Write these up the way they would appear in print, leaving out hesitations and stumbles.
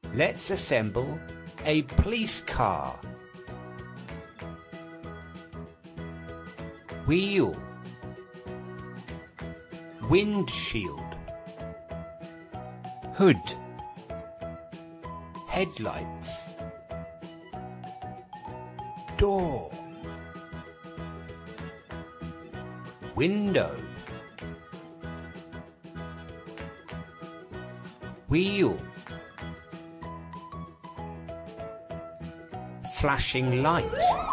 Let's assemble a police car. Wheel, windshield, hood, headlights, door, window, wheel, flashing light,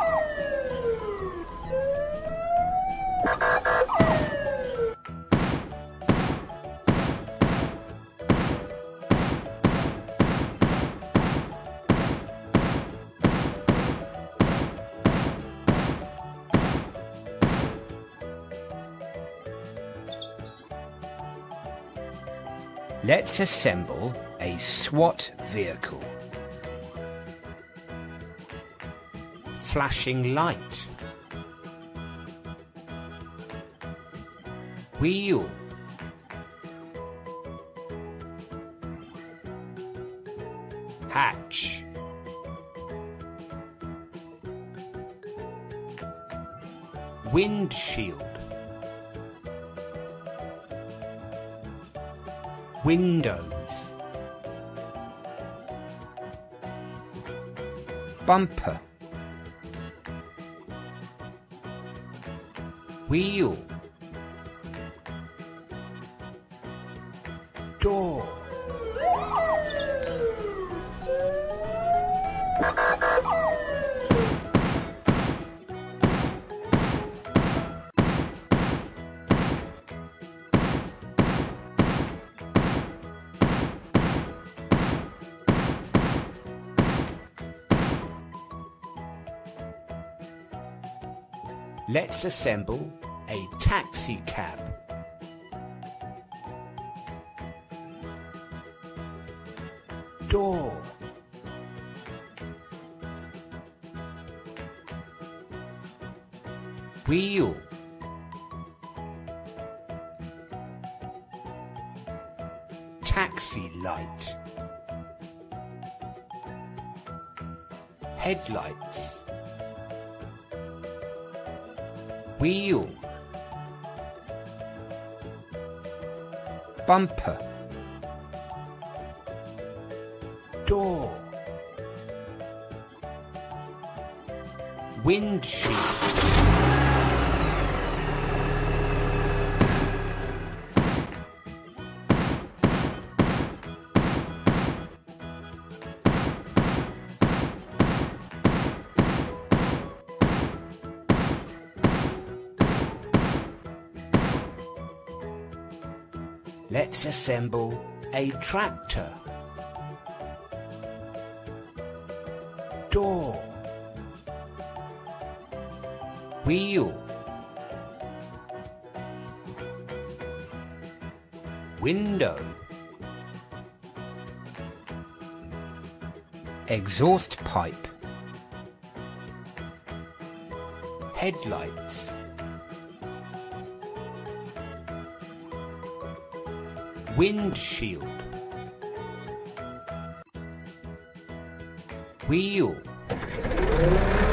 let's assemble a SWAT vehicle. Flashing light, wheel, hatch, windshield, windows, bumper, wheel, door, let's assemble a taxi cab. Door, wheel, taxi light, headlights, wheel, bumper, door, windshield, let's assemble a tractor. Door, wheel, window, exhaust pipe, headlights, windshield, wheel,